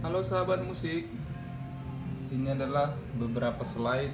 Halo sahabat musik, ini adalah beberapa slide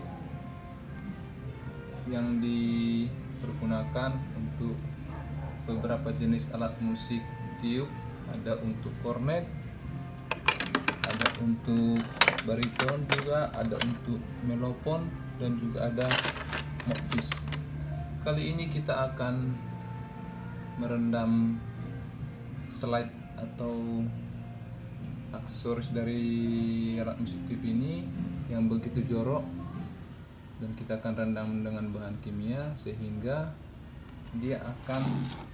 yang dipergunakan untuk beberapa jenis alat musik tiup. Ada untuk kornet, ada untuk bariton juga, ada untuk melopon, dan juga ada mouthpiece. Kali ini kita akan merendam slide atau aksesoris dari alat musik tiup ini yang begitu jorok, dan kita akan rendam dengan bahan kimia sehingga dia akan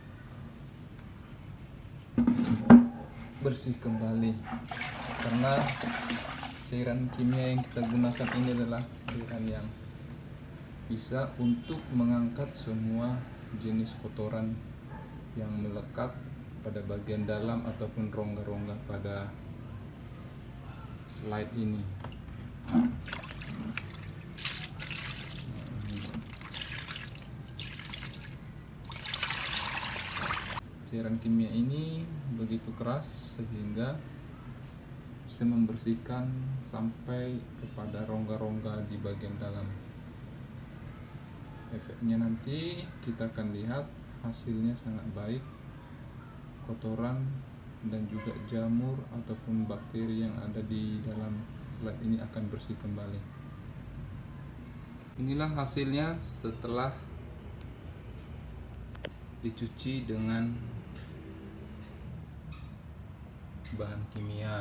bersih kembali, karena cairan kimia yang kita gunakan ini adalah cairan yang bisa untuk mengangkat semua jenis kotoran yang melekat pada bagian dalam ataupun rongga-rongga pada slide ini. Cairan kimia ini begitu keras sehingga bisa membersihkan sampai kepada rongga-rongga di bagian dalam. Efeknya nanti kita akan lihat hasilnya sangat baik. Kotoran dan juga jamur ataupun bakteri yang ada di dalam slide ini akan bersih kembali. Inilah hasilnya setelah dicuci dengan bahan kimia.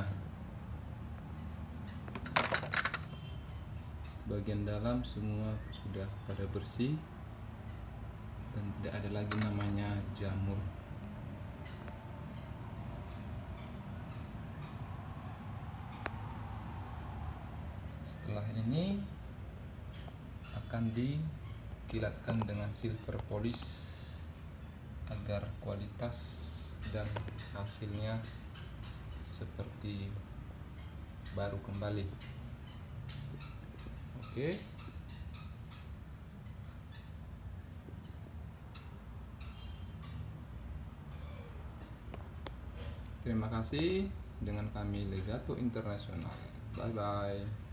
Bagian dalam semua sudah pada bersih dan tidak ada lagi namanya jamur. Setelah ini akan dikilatkan dengan silver polish agar kualitas dan hasilnya seperti baru kembali. Oke. Terima kasih, dengan kami Legato Internasional. Bye bye.